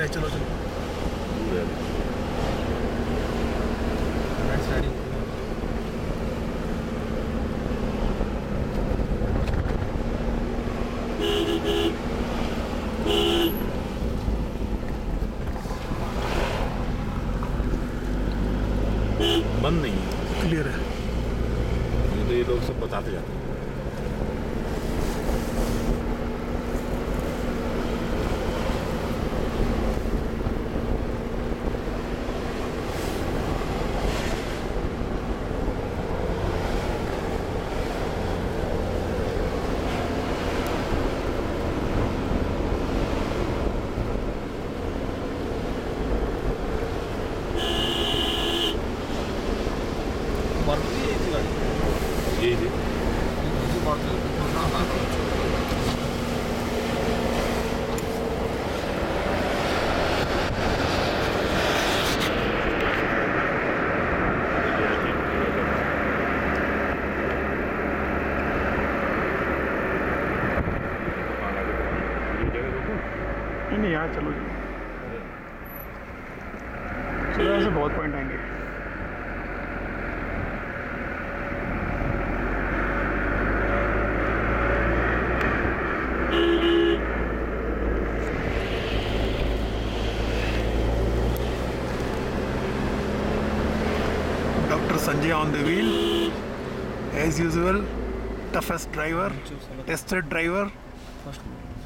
है, चलो चलो। बंद नहीं है, क्लियर है। तो ये लोग सब बताते जाते हैं। यही थी। नहीं यार, चलो चलो, ऐसे बहुत पॉइंट आएंगे। Dr. Sanjay on the wheel, as usual, toughest driver, tested driver.